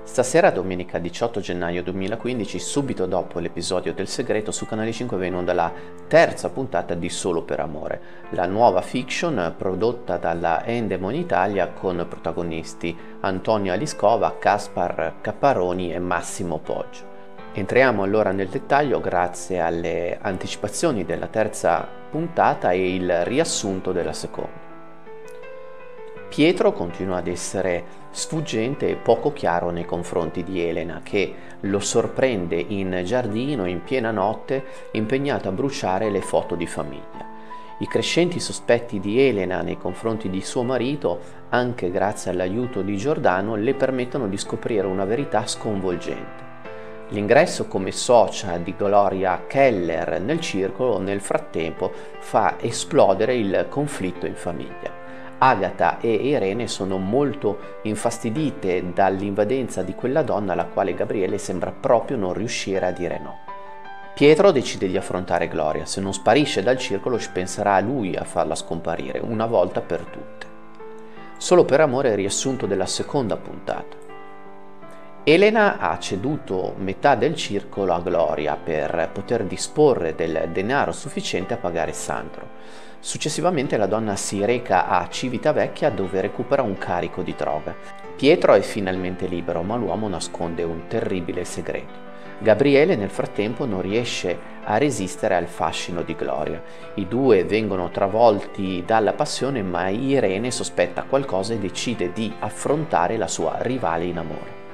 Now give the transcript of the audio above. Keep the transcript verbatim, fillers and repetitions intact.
Stasera, domenica diciotto gennaio duemilaquindici, subito dopo l'episodio del segreto, su Canale cinque va in onda la terza puntata di Solo per Amore, la nuova fiction prodotta dalla Endemol Italia con protagonisti Antonio Aliscova, Caspar Capparoni e Massimo Poggio. Entriamo allora nel dettaglio grazie alle anticipazioni della terza puntata e il riassunto della seconda. Pietro continua ad essere sfuggente e poco chiaro nei confronti di Elena, che lo sorprende in giardino in piena notte impegnato a bruciare le foto di famiglia. I crescenti sospetti di Elena nei confronti di suo marito, anche grazie all'aiuto di Giordano, le permettono di scoprire una verità sconvolgente. L'ingresso come socia di Gloria Keller nel circolo nel frattempo fa esplodere il conflitto in famiglia. Agatha e Irene sono molto infastidite dall'invadenza di quella donna alla quale Gabriele sembra proprio non riuscire a dire no. Pietro decide di affrontare Gloria. Se non sparisce dal circolo penserà lui a farla scomparire una volta per tutte. Solo per Amore è il riassunto della seconda puntata. Elena ha ceduto metà del circolo a Gloria per poter disporre del denaro sufficiente a pagare Sandro. Successivamente la donna si reca a Civitavecchia dove recupera un carico di droga. Pietro è finalmente libero, ma l'uomo nasconde un terribile segreto. Gabriele nel frattempo non riesce a resistere al fascino di Gloria. I due vengono travolti dalla passione, ma Irene sospetta qualcosa e decide di affrontare la sua rivale in amore.